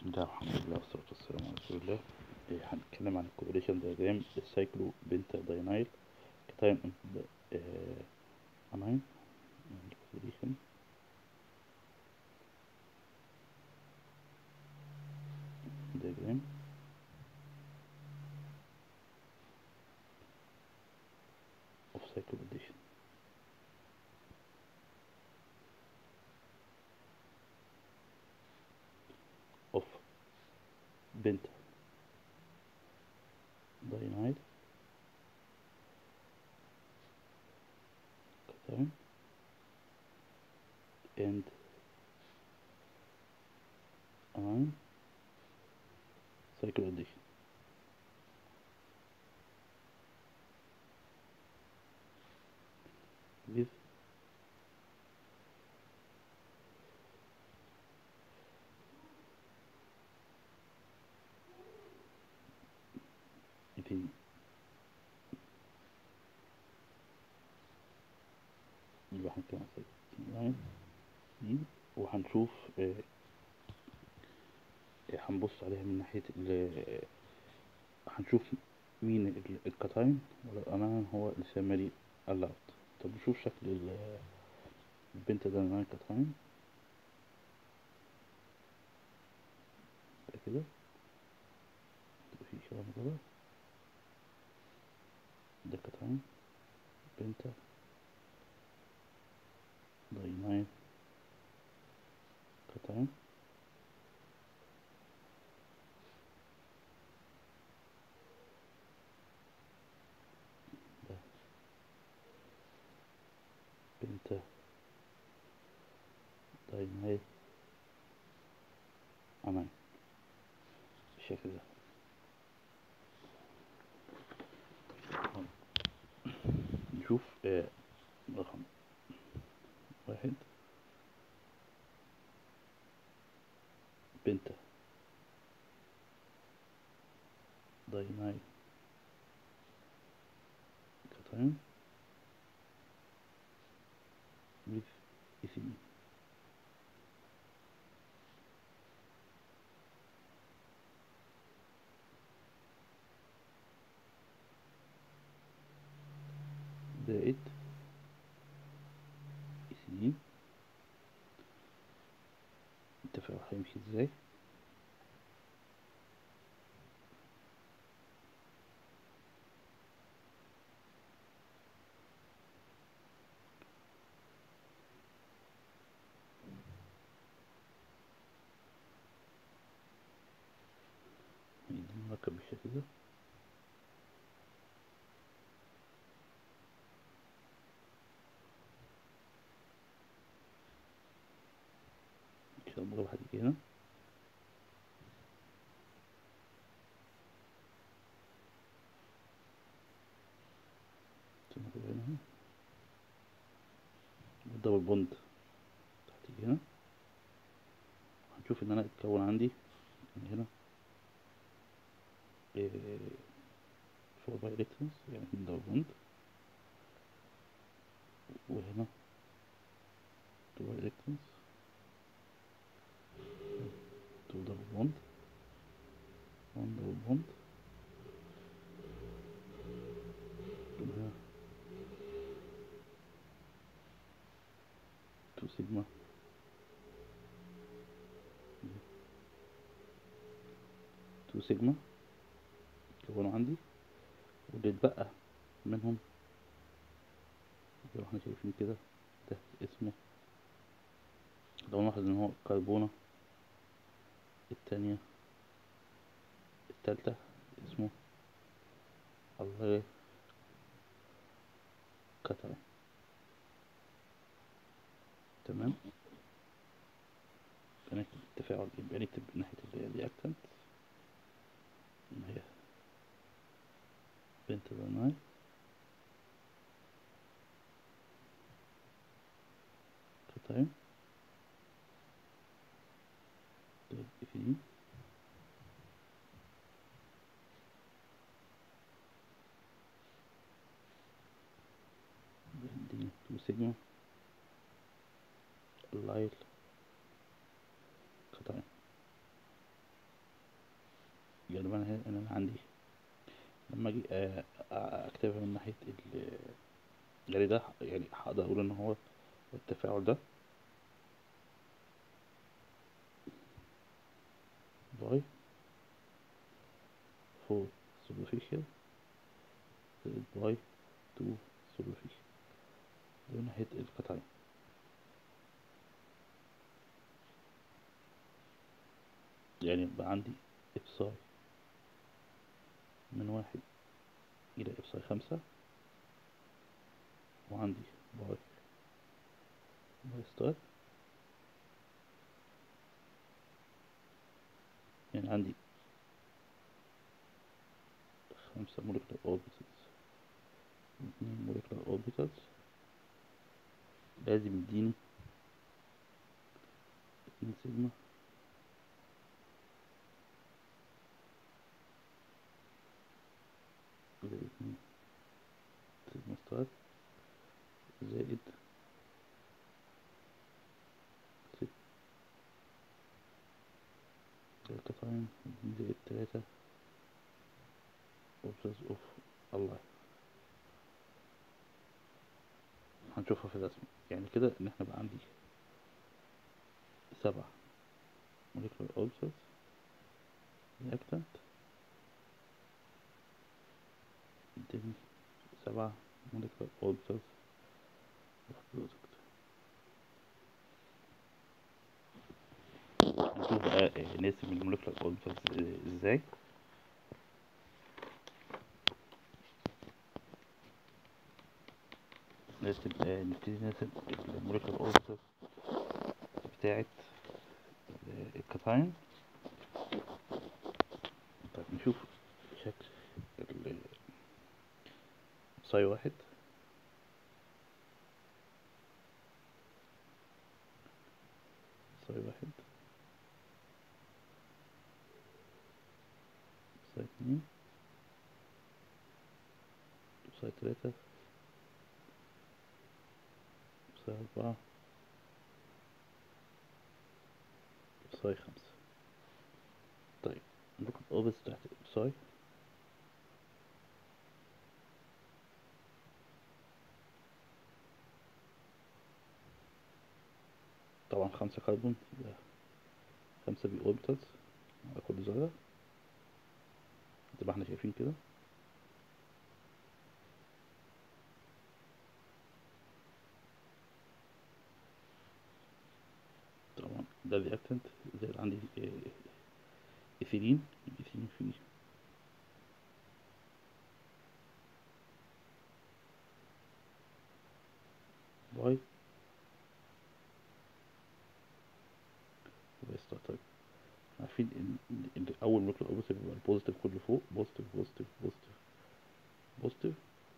بسم الله الرحمن الرحيم والصلاة والسلام على رسول الله. هنتكلم عن الكوبريشن دياجرام السايكلو بنتا داينايل كتايم امين الكوبريشن دياجرام اوف سايكلو اديشن. اوف بنتا داينايل كتايم and amine cycle addition. With ethene. يبقى هنتكلم عن cycle دي وهنشوف هنبص عليها من ناحية هنشوف مين الكتاين ولا الأمان هو السامري اللاوت. طب نشوف شكل البنتا داينايل كتاين كده في كلام كده. ده كتاين بنتا داينايل كتاين ده بنتا داينايل أمان بالشكل ده. نشوف رقم 1 بنتا داينايل كتاين with ethene. زائد ethene. التفاعل هيمشي ازاي؟ نركب بالشكل ده. كده المرة هتيجي هنا تنقل هنا اهو والدبل بوند هتيجي هنا. هنشوف ان انا اتكون عندي من هنا 4 باي الكترونز يعني دبل بوند، وهنا 2 باي الكترونز 2 دبل بوند 1 دبل بوند، وهنا 2 سيجما 2 سيجما اتكونوا عندي. واللي اتبقى منهم زي ما احنا شايفين كده ده اسمه، لو نلاحظ ان هو الكربونة التانية التالتة اسمه الله كتاين. تمام. بنكتب التفاعل يبقى نكتب ناحية الرياكتنت ان هي بنتا داينايل كتاين زائد ethene بيديني 2 سيجما اللايل كتاين. يعني معنى هنا ان انا عندي لما اجي اكتبها من ناحية يعني ده يعني هقدر اقول ان هو التفاعل ده باي 4 superficial زائد باي 2 superficial ده من ناحية القطعين. يعني يبقى عندي ابساي من 1 إلى ابساي 5، وعندي باي ستار، يعني عندي 5 molecular orbitals و2 molecular orbitals لازم يديني 2 سيجما زائد 2 سيجما ستار زائد 6 دلتا تايم زائد 3 orbitals اوف الله. هنشوفها في الرسم. يعني كده ان احنا بقى عندي 7 molecular orbitals reactant يديني 7 molecular orbitals of product. نشوف بقى نقسم المولكيولار اوربيتالز ازاي. نبتدي نرسم المولكيولار اوربيتالز بتاعت الكاتاين. طيب نشوف شكل صاي واحد، صاي واحد، صاي اتنين، صاي تلاتة، صاي أربعة، صاي خمسة. طيب ممكن الأوبس بتاعت صاي طبعا 5 كربون، يبقى 5 بي اوربيتالز على كل ذرة زي ما احنا شايفين كده. طبعا ده الرياكتنت زائد عندي ايثيلين، الايثيلين فيه باي وبيستر. طيب عارفين ان اول نيوكلير اوربيتال بيبقى البوزيتيف كله فوق، بوزيتيف بوزيتيف بوزيتيف بوزيتيف،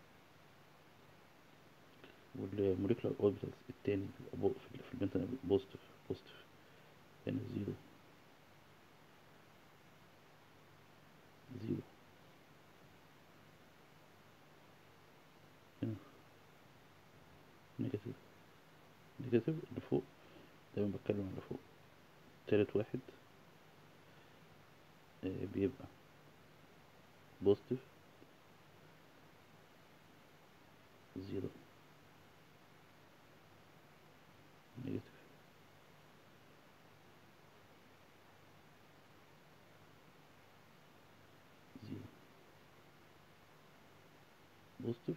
والموليكولار اوربيتالز التاني بيبقى في البنتنا بوزيتيف بوزيتيف، هنا زيرو زيرو، هنا نيجاتيف نيجاتيف. اللي فوق دايما بتكلم عن اللي فوق. تالت واحد بيبقى بوزيتيف زيرو نيجاتيف زيرو بوزيتيف.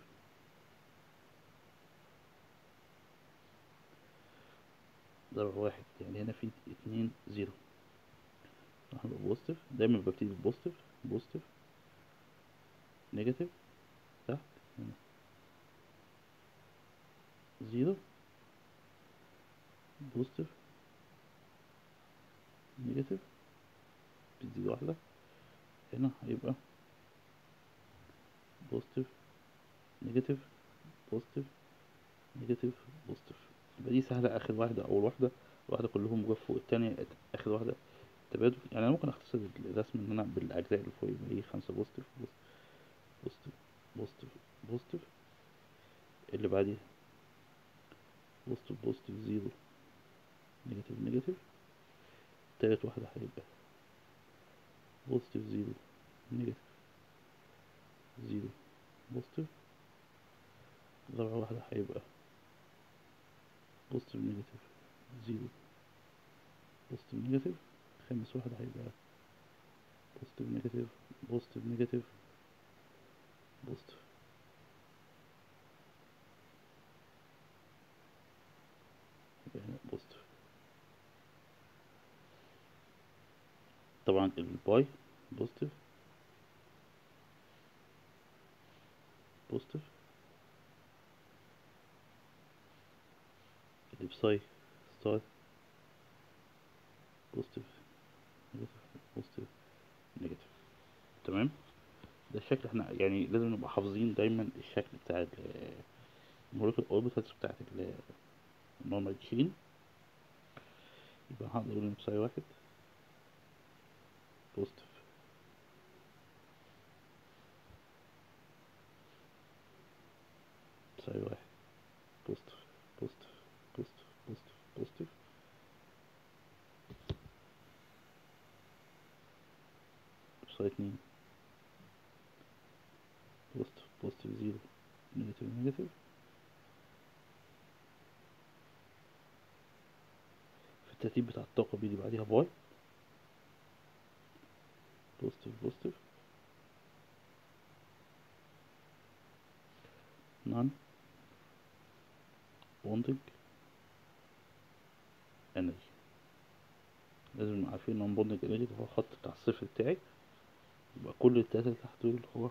ضرب واحد، يعني هنا في 2 زيرو، راح يبقى بوزيتيف. دايما ببتدي ببوزيتيف بوزيتيف نيجاتيف، تحت هنا زيرو بوزيتيف نيجاتيف، بتزيد واحدة. هنا هيبقى بوزيتيف نيجاتيف بوزيتيف نيجاتيف بوزيتيف. يبقى دي سهلة. آخر واحدة أول واحدة، واحدة كلهم جوا فوق، التانية آخر واحدة تبادل. يعني أنا ممكن أختصر الرسم إن أنا بالأجزاء اللي فوق. يبقى إيه 5 بوزيتيف بوزيتيف بوزيتيف بوزيتيف، اللي بعديها بوزيتيف بوزيتيف زيرو نيجاتيف نيجاتيف. تالت واحدة هيبقى بوزيتيف زيرو نيجاتيف زيرو بوزيتيف. رابع واحدة هيبقى بوزيتيف نيجاتيف زيرو بوزيتيف نيجاتيف. خامس واحدة هيبقى بوزيتيف نيجاتيف بوزيتيف نيجاتيف بوزيتيف. يبقى هنا بوزيتيف. طبعا الباي بوزيتيف بوزيتيف. الابساي ستار بوزيتيف نيجاتيف بوزيتيف نيجاتيف. تمام. ده الشكل. احنا يعني لازم نبقى حافظين دايما الشكل بتاع المولكيول اوربيتالز بتاعت النورمال تشين. يبقى هقدر اقول ان بساي واحد بوزيتيف، بساي واحد بوزيتيف بوزيتيف بوزيتيف بوزيتيف بوزيتيف. بساي اتنين بوزيتيف بوزيتيف زيرو نيجاتيف نيجاتيف. في الترتيب بتاع الطاقة بيجي بعديها باي بوزيتيف بوزيتيف نون بوندنج انرجي. لازم نبقى عارفين نون بوندنج انرجي ده هو الخط بتاع الصفر بتاعي. يبقى كل التلاتة اللي تحت دول هو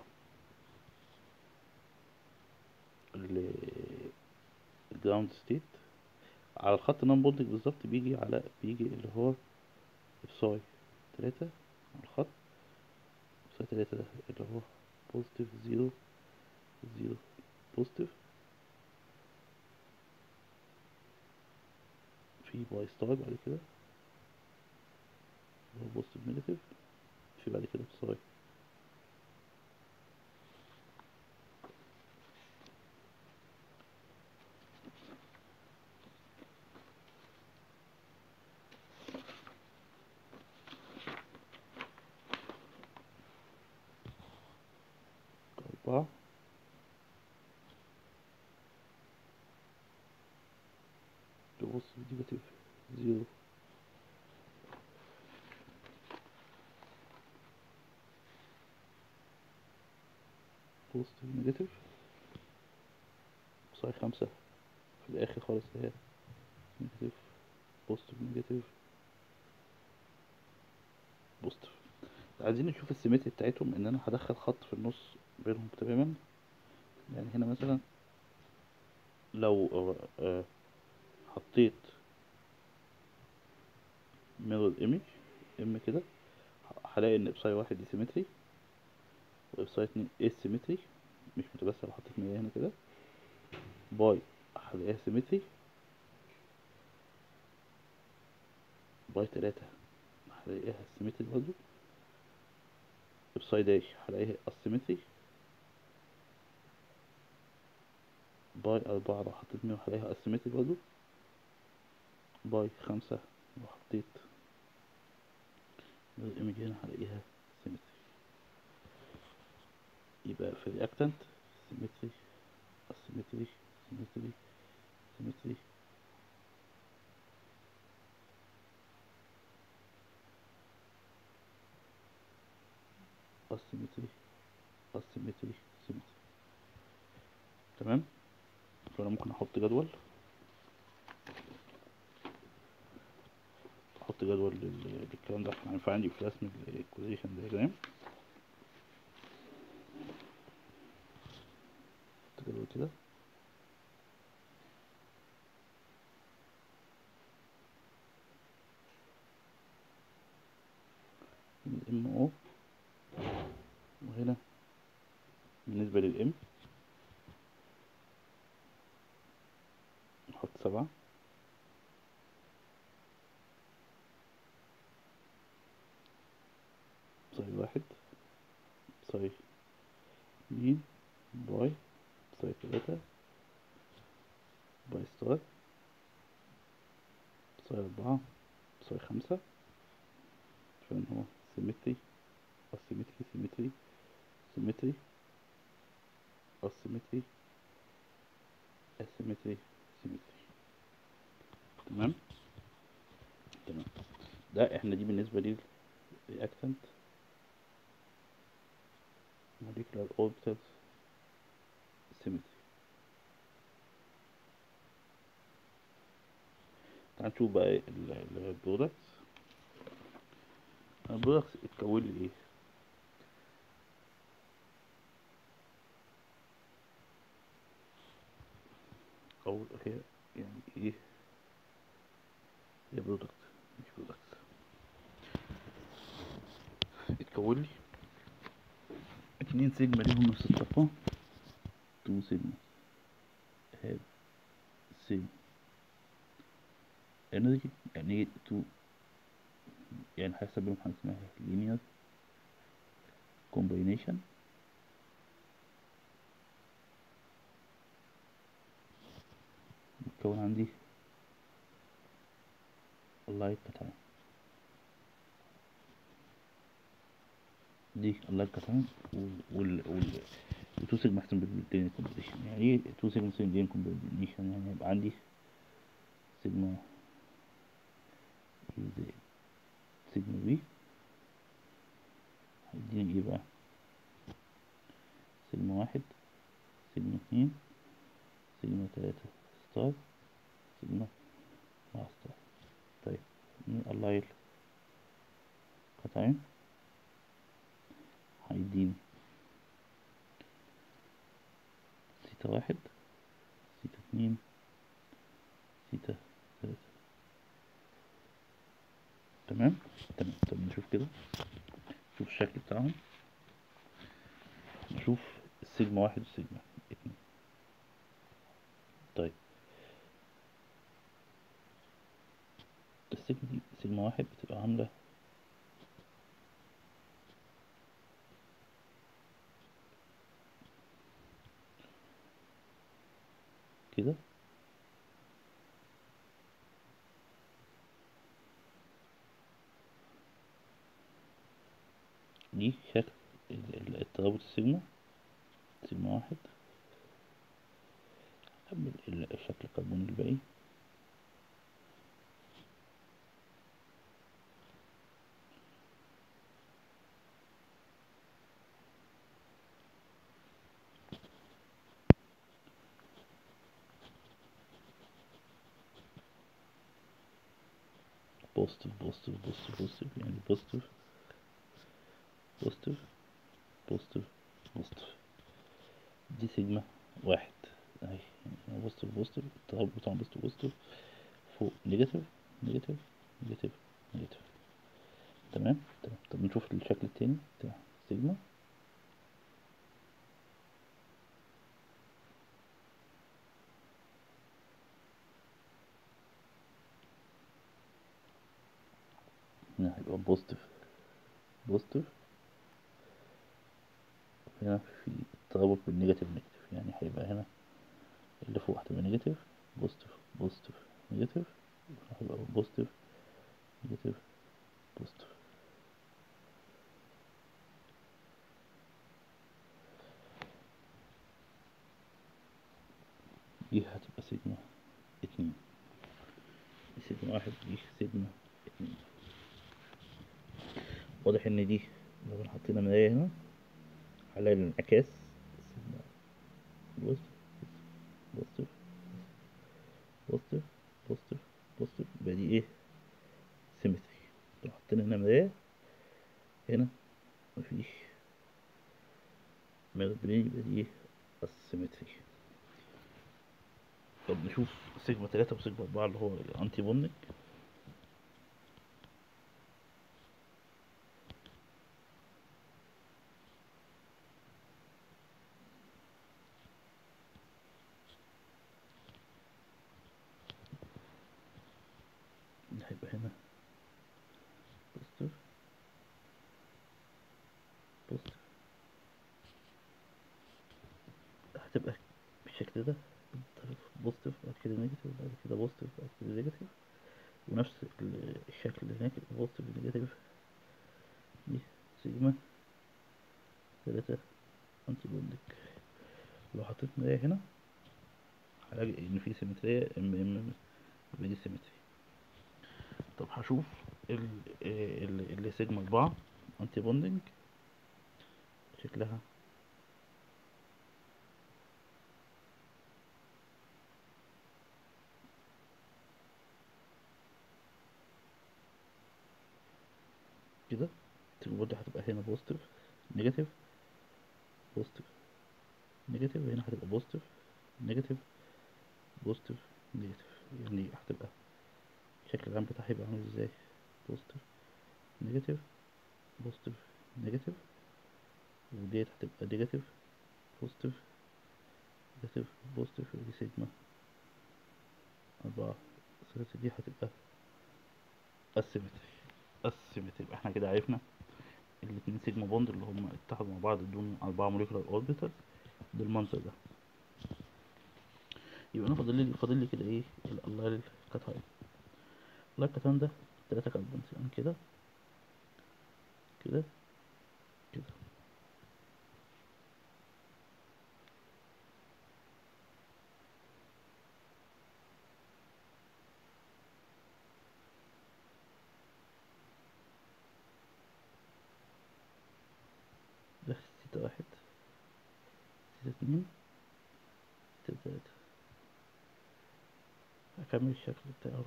الجراوند ستيت. على الخط نون بوندنج بالظبط بيجي اللي هو بساي تلاتة على الخط. بساي تلاتة ده اللي هو بوزيتيف زيرو زيرو بوزيتيف. في باي ستار بعد كده اللي هو بوزيتيف نيجاتيف. في بعد كده بساي 4 بوزيتيف نيجاتيف زيرو بوزيتيف نيجاتيف. بساي 5 في الآخر خالص اللي هي نيجاتيف بوزيتيف نيجاتيف بوزيتيف. عايزين نشوف السيمتري بتاعتهم ان انا هدخل خط في النص بينهم تماما. يعني هنا مثلا لو حطيت ميرور ايمج ام كده هلاقي ان ابساي واحد دي سيمتري وابساي اتنين اسيمتري مش متبسط. لو حطيت مية هنا كده باي هلاقيها سيمتري. باي تلاتة هلاقيها سيمتري برضو. ابساي داش هلاقيها اسيمتري. باي أربعة لو حطيت مية هلاقيها اسيمتري برضو. باي خمسة لو حطيت ميرور ايمج هنا هلاقيها سيمتري. يبقى في الرياكتنت سيمتري اسيمتري سيمتري سيمتري اسيمتري اسيمتري سيمتري. تمام. فانا ممكن احط جدول للكلام ده. هينفع عندي في رسم الكوزيشن دياجرام. احط جدول كده من ام او. وهنا بالنسبة للام نحط 7 ساي واحد ساي اتنين باي ساي تلاتة باي ستار ساي 4 ساي 5 عشان هو سيمتري asymmetry symmetry symmetry asymmetry asymmetry symmetry. تمام تمام. ده احنا دي بالنسبة لي reactant molecular orbital symmetry. تعال نشوف بقى البرودكتس. البرودكتس اتكون لي ايه؟ او هي يعني ايه هي برودكت؟ مش برودكت. اتكون لي 2 سيجما ليهم نفس الطاقة. 2 سيجما have same energy. يعني ايه 2؟ يعني هيحصل بينهم حاجة اسمها linear combination. بتكون عندي اللايت كاتاين. دي اللايت كاتاين وال 2 سيجما احسن بالبلين كومبينيشن. يعني ايه 2 سيجما سيجما كومبينيشن؟ يعني هيبقى عندي سيجما اي زائد سيجما بي هيديني ايه بقى؟ سيجما واحد سيجما اتنين سيجما تلاتة ستار سيجما مع ستار. طيب اللايل كاتاين هيديني سيتا واحد سيتا اتنين سيتا تلاتة. تمام تمام. طب نشوف كده، نشوف الشكل بتاعهم، نشوف السيجما واحد والسيجما اتنين. طيب السيجما دي سيجما واحد بتبقى عاملة كده، دي شكل الترابط السيجما. سيجما واحد أكمل الشكل الكربوني الباقي. بوزيتيف بوزيتيف بوزيتيف بوزيتيف، يعني بوزيتيف بوزيتيف بوزيتيف بوزيتيف. دي سيجما واحد اهي، يعني بوزيتيف بوزيتيف، الترابط بتاعهم بوزيتيف بوزيتيف، فوق نيجاتيف نيجاتيف نيجاتيف نيجاتيف. تمام تمام. طب نشوف الشكل التاني بتاع سيجما. هنا هيبقى بوزيتيف بوزيتيف، هنا في ترابط بالنيجاتيف نيجاتيف، يعني هيبقى هنا اللي فوق هتبقى نيجاتيف بوزيتيف بوزيتيف نيجاتيف، هيبقى بوزيتيف نيجاتيف بوزيتيف. دي هتبقى سيجما اتنين، دي سيجما واحد دي سيجما اتنين. واضح ان دي لو حطينا مراية هنا هنلاقي الانعكاس سيجما بوزيتيف بوزيتيف بوزيتيف بوزيتيف بوزيتيف، يبقى دي ايه؟ سيمتري. لو حطينا هنا مراية هنا مفيش ميربلين، يبقى دي ايه؟ اسيمتري. طب نشوف سيجما تلاتة وسيجما أربعة اللي هو الأنتي بونيك. هيبقى هنا بوزيتيف بوزيتيف، هتبقى بالشكل ده بوزيتيف بعد كده نيجاتيف بعد كده بوزيتيف بعد كده نيجاتيف، ونفس الشكل اللي هناك بوزيتيف نيجاتيف. دي سيجما 3 انتي بوندنج. لو حطيت مراية هنا هلاقي ان في سيمترية يبقى دي سيمتري. طب هشوف اللي سيجما 4 انتي بوندنج شكلها كده. سيجما بوند هتبقى هنا بوزيتيف نيجاتيف بوزيتيف نيجاتيف، وهنا هتبقى بوزيتيف نيجاتيف بوزيتيف نيجاتيف. يعني هتبقى الشكل العام بتاعها هيبقى عامل ازاي؟ بوزيتيف نيجاتيف بوزيتيف نيجاتيف، وديت هتبقى نيجاتيف بوزيتيف نيجاتيف بوزيتيف. ودي سيجما 4. الثلاثة دي هتبقى اسيمتري. يبقى احنا كده عرفنا الاتنين سيجما بوند اللي هم اتحدوا مع بعض دون 4 موليكولار اوربيتال بالمنظر ده. يبقى انا فاضل لي كده ايه؟ اللايل كاتاين. اللايل كاتاين ده 3 كربون يعني كده كده كده. ده ستة 1 ستة 2 ستة 3. هكمل الشكل بتاعه.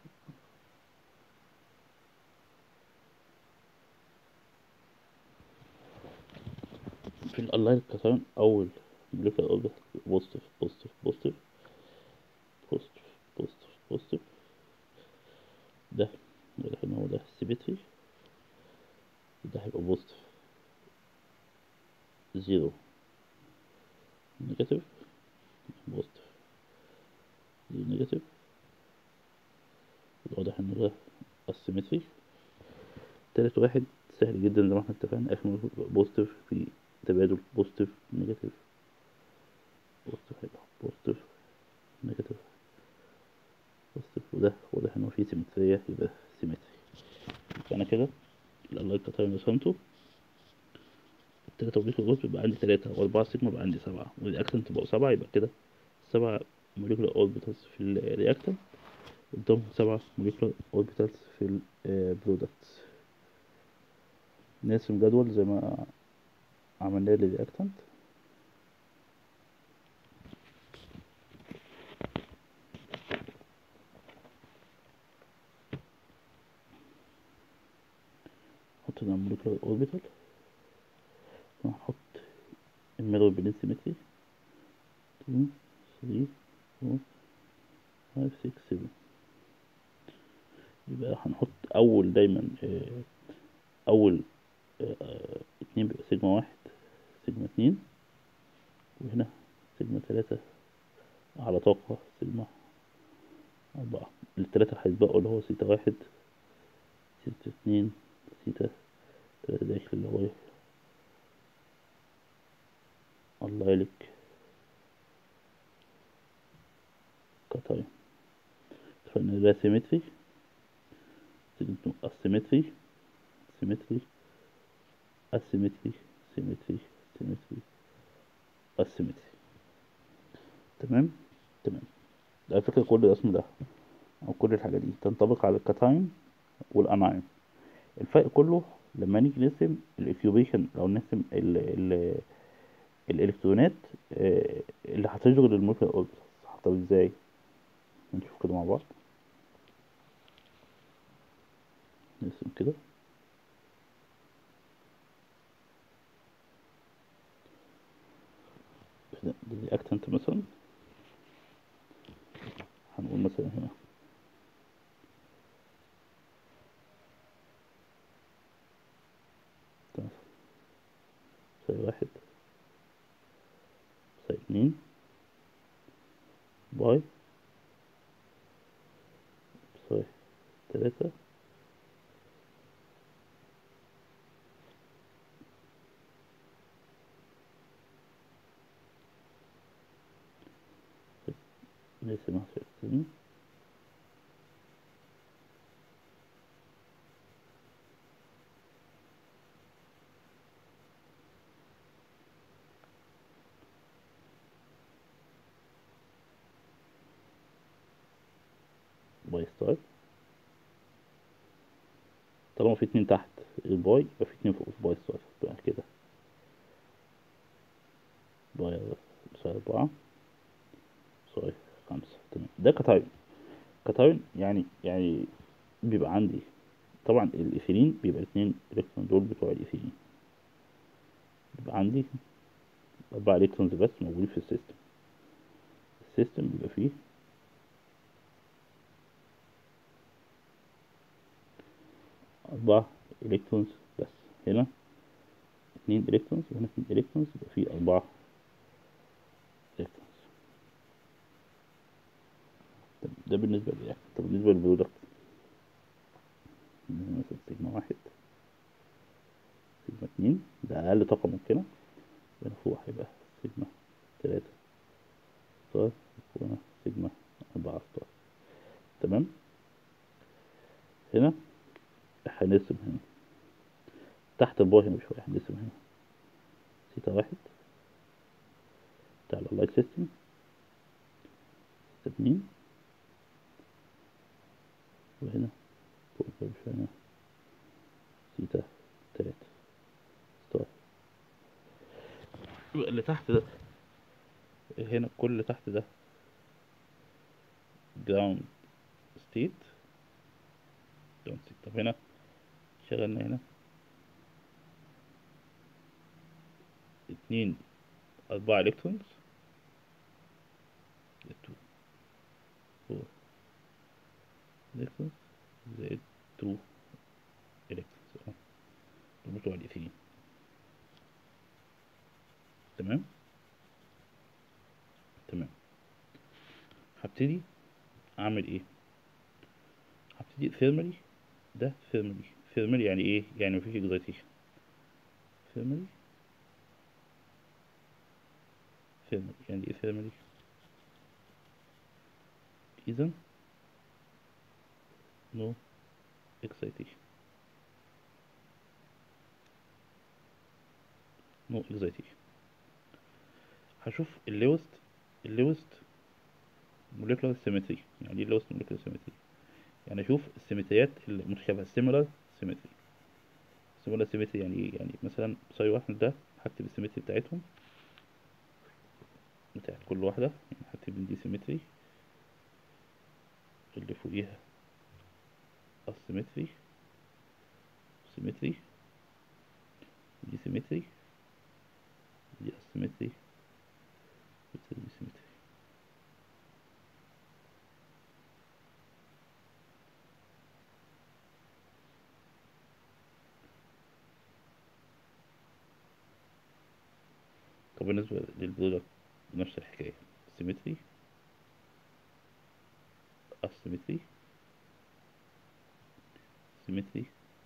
في اللايل كاتاين اول موليكولار اوربيتال بوزيتيف بوزيتيف بوزيتيف بوزيتيف بوزيتيف بوزيتيف. ده واضح ان هو ده سيمتري. ده هيبقى بوزيتيف زيرو نيجاتيف بوزيتيف زيرو نيجاتيف. واضح ان ده اسيمتري. تالت واحد سهل جدا زي ما احنا اتفقنا، اخر بوزيتيف في تبادل بوزيتيف نيجاتيف بوزيتيف هيبقى بوزيتيف نيجاتيف بوزيتيف. وده واضح ان هو فيه سيمترية يبقى سيمتري. فانا كده اللايك كاتاين رسمته. التلاتة موليكولار جروب يبقى عندي 3 و4 سيجما يبقى عندي 7، والرياكتنت بقوا 7. يبقى كده 7 موليكولار اوربيتالز في الرياكتنت قدامهم 7 موليكولار اوربيتالز في البرودكتس. نرسم جدول زي ما عملناه للرياكتنت. نحط هنا موليكولار اوربيتال، ونحط الميرور بين سيمتري 2 3 4 5 6 7. يبقى هنحط اول دايما اول 2 بيبقى سيجما 1 سيجما 2، وهنا سيجما 3 على طاقة سيجما 4. التلاتة هيتبقوا اللي هو سيتا 1 سيتا 2 سيتا 3 داخل اللي هو الله يلك كاتاين. فإن ده سيمتري asymmetry symmetry asymmetry symmetry symmetry asymmetry. تمام تمام. على فكرة كل الرسم ده أو كل الحاجات دي تنطبق على الكاتاين والأنايون. الفرق كله لما نيجي نرسم الاكيوبيشن أو نرسم ال الإلكترونات اللي هتشغل المولكيولار أوربيتالز. طب ازاي؟ نشوف كده مع بعض. نرسم كده ده الرياكتنت مثلا. هنقول مثلا هنا ساي 1 ساي 2 باي ساي 3 نرسمها ساي تاني. باي ستار. طالما في اتنين تحت الباي يبقى في اتنين فوق باي ستار، يبقى كده باي بساوي 4 بساوي 5. تمام، ده كتايم. كتايم يعني بيبقى عندي طبعا الايثيلين بيبقى الاتنين الكترون دول بتوع الايثيلين، بيبقى عندي 4 الكترونز بس موجودين في السيستم. السيستم بيبقى فيه 4 الكترونز بس. هنا 2 الكترونز وهنا 2 الكترونز، يبقى فيه 4 الكترونز. ده بالنسبة للرياكتور. طب بالنسبة للبرودكت، مثلا سيجما 1 سيجما 2 ده أقل طاقة ممكنة، وهنا فوق هيبقى سيجما 3 ستار، وهنا سيجما 4 ستار. تمام. هنا هنرسم هنا تحت الباي هنا بشوية، هنرسم هنا ثيتا 1 بتاع اللايت سيستم، ثيتا 2، وهنا فوق بشوية هنا ثيتا 3 ستار. يبقى اللي تحت ده هنا، كل اللي تحت ده جراوند ستيت. طب هنا شغلنا هنا 2 4 الكترونز، 2 4 الكترونز زائد 2 الكترونز دول بتوع الايثيلين. تمام. تمام. هبتدي اعمل ايه؟ هبتدي ثيرمالي. ده ثيرمالي. ثيرمالي يعني ايه؟ يعني مفيش اكزايتيشن. ثيرمالي. ثيرمالي يعني ايه ثيرمالي؟ اذا نو اكسايتيشن. نو اكسايتيشن. هشوف اللوست موليكولار سيمتري. يعني ايه اللوست موليكولار سيمتري؟ يعني اشوف السيمتريات المتشابهه، سيميلار سيمتري. سيميلار سيمتري يعني ايه؟ يعني مثلا ساي واحد ده هكتب السيمتري بتاعتهم، بتاعت كل واحده، يعني هكتب دي سيمتري، اللي فوقيها اسيمتري، سيمتري، دي سيمتري، دي اسيمتري، دي سيمتري. طب بالنسبة للبرودكت نفس الحكاية، سيمتري، اسيمتري، سيمتري،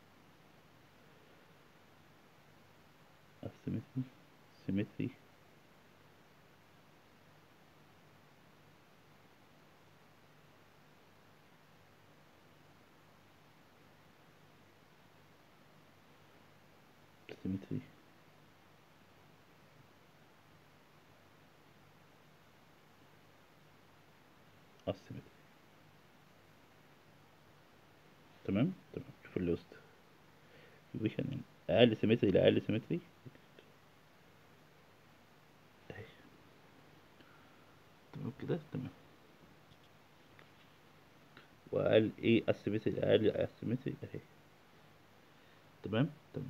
اسيمتري، سيمتري، سيمتري، اسيمتري. تمام. تمام. شوف اللوست يويشن، يعني اقل سيمتري لاقل سيمتري اهي. تمام كده. تمام. واقل ايه اسيمتري لاقل اسيمتري اهي. تمام. تمام.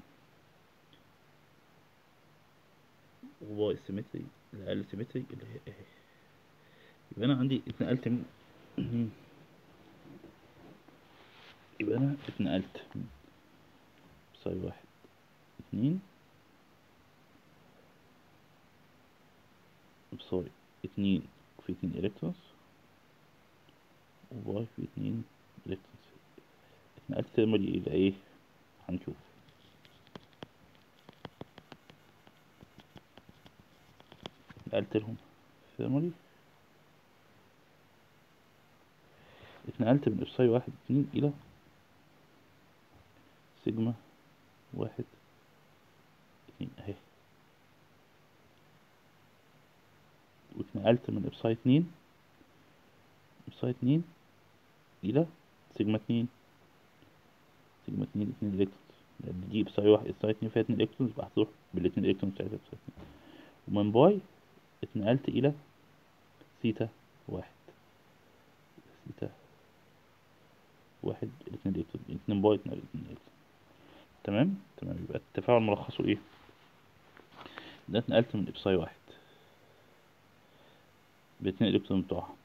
وواي سيمتري لاقل سيمتري اللي هي اهي. يبقى انا عندي اتنقلت من يبقى انا اتنقلت من ساي واحد 2 بساي 2 في 2 الكترونز، وباي في 2 الكترونز. اتنقلت ثيرمالي الى ايه؟ هنشوف. نقلت لهم ثيرمالي، اتنقلت من افساي واحد 2 الى سيجما 1 2 اهي. واتنقلت من افساي 2 افساي 2 إلى سيجما اتنين. سيجما اتنين اتنين إلكترونز، دي بساي واحد الساي اتنين فيها اتنين إلكترونز، يبقى هتروح بالاتنين إلكترونز بتاعتها بساي اتنين. ومن باي اتنقلت إلى ثيتا واحد. ثيتا واحد الاتنين إلكترونز، اتنين باي اتنين إلكترونز. تمام تمام. يبقى التفاعل ملخصه إيه؟ ده اتنقلت من إبساي واحد بالاتنين إلكترونز بتوعها،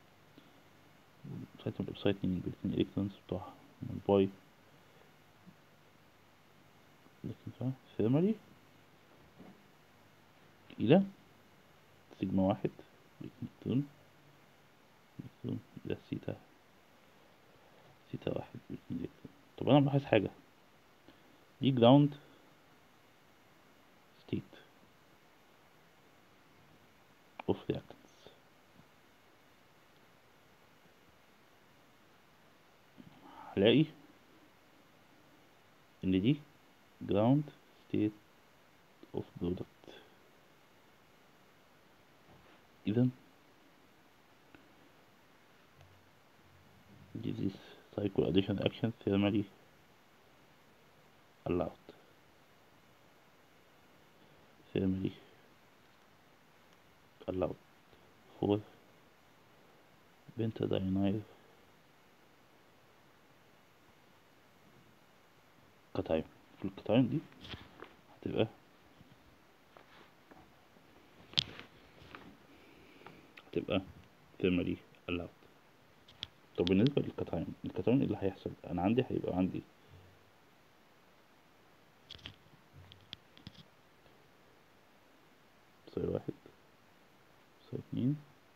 طلعت من الإبساي اتنين بالاتنين إلكترونز بتوعها، من باي ثيرمالي إلى سيجما واحد بإلكترون إلى ثيتا واحد بإلكترون. طب أنا ملاحظ حاجة، دي جراوند ستيت اوف reactants. هلاقي ان دي ground state of product. اذا this cycle addition action thermally allowed. thermally allowed for bentadienyl cation. في القطعين دي هتبقى thermally allowed. طب بالنسبة القطعين اللي هيحصل، انا عندي هيبقى عندي صفر واحد صفر اتنين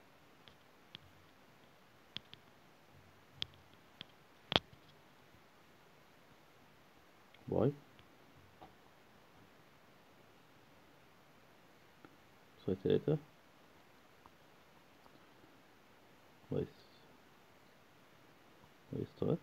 باي صفر تلاتة باي ستار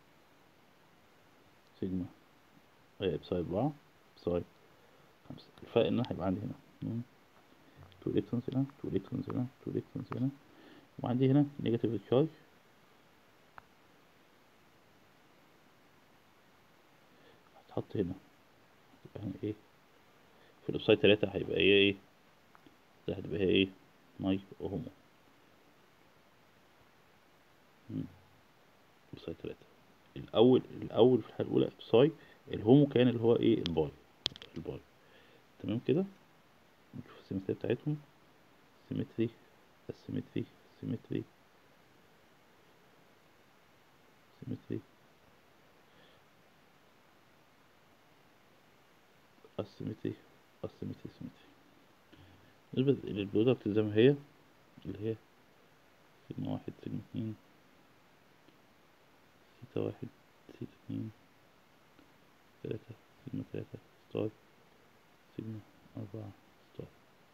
سيجما بساي أربعة بساي خمسة. الفرق ان انا هيبقى عندي هنا 2 الكترونز هنا، 2 الكترونز هنا، 2 الكترونز هنا، وعندي هنا نيجاتيف تشارج هتحط هنا. يبقى هنا ايه في الابسايد تلاتة هيبقى ايه ده هتبقى هي ايه ماي وهومو. ابسايد تلاتة الاول في الحالة الاولى ابساي، الهومو كان اللي هو ايه الباي. تمام كده. نشوف السيمترية بتاعتهم. سيمتري السيمتري سيمتري سيمتري السيمتري السيمتري سيمتري. بالنسبة للبرودكت زي ما هي اللي هي سيجما واحد سيجما اتنين ثيتا واحد ثيتا اتنين تلاتة سيجما تلاتة ستار سيجما أربعة ستار.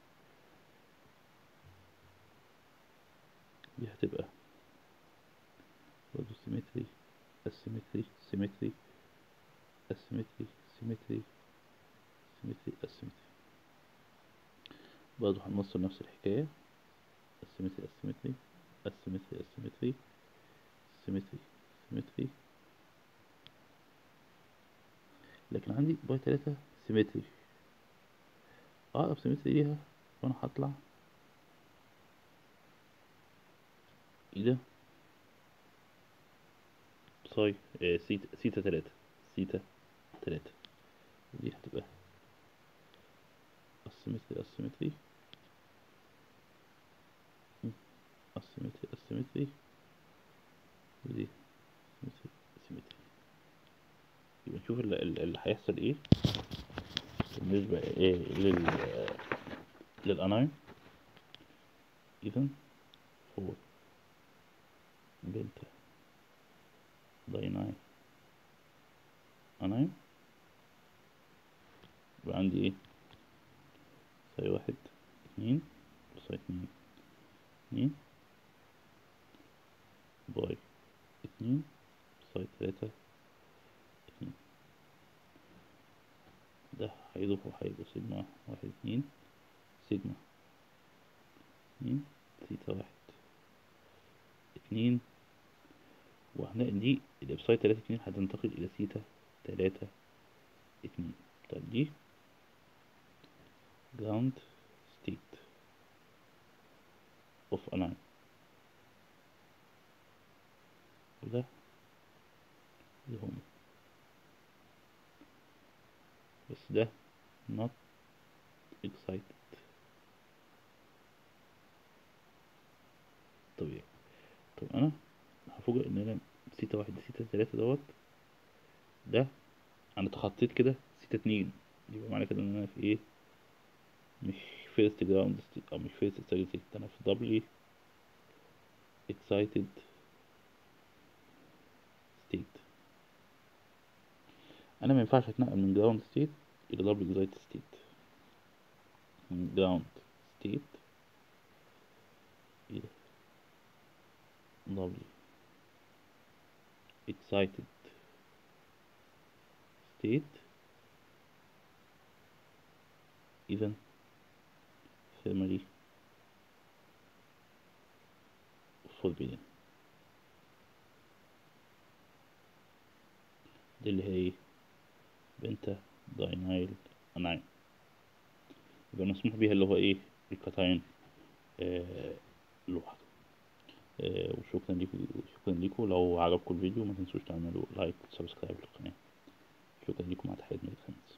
دي هتبقى برضه سيمتري السيمتري سيمتري السيمتري سيمتري سيمتري السيمتري. برضه هنوصل نفس الحكاية السيمتري السيمتري السيمتري السيمتري سيمتري سيمتري. لكن عندي باي تلاتة سيمتري، أقرب سيمتري ليها وأنا هطلع إلى ساي سيتا تلاتة سيتا تلاتة. دي هتبقى السيمتري السيمتري السيمتري السيمتري ودي السيمتري السيمتري. يبقى نشوف اللي هيحصل ايه بالنسبة ايه للأنايم. إذن فور بنتا دايناي أنايم يبقى عندي ايه ساي واحد اتنين ساي اتنين باي اتنين ساي تلاتة اتنين. ده هيضيفوا هيبقوا سيجما واحد اتنين سيجما اتنين ثيتا واحد اتنين وهنلاقي دي الابسايد 3 2 هتنتقل الى سيتا 3 2. طب دي جراوند ستيت اوف الاين، وده الهوم، بس ده not excited طبيعي. طب انا هفوجئ ان انا سيتا 1 سيتا 3 دوت، ده انا تخطيت كده سيتا 2، يبقى معنى كده ان انا في ايه، مش فيرست جراوند ستيت او مش فيرست ستيت، انا في دبلي excited state. انا ما ينفعش اتنقل من جراوند ستيت الى دبلي excited state، من جراوند ستيت الى دبلي excited state اذا thermally forbidden. دي اللي هي ايه، بنتا داينايل اناين، يبقى مسموح بيها اللي هو ايه، الكاتاين لوحده. وشكرا ليكم، شكرا ليكم. لو عجبكم الفيديو ما تنسوش تعملوا لايك وسبسكرايب للقناة. شكرا ليكم، مع تحية ميت خميس.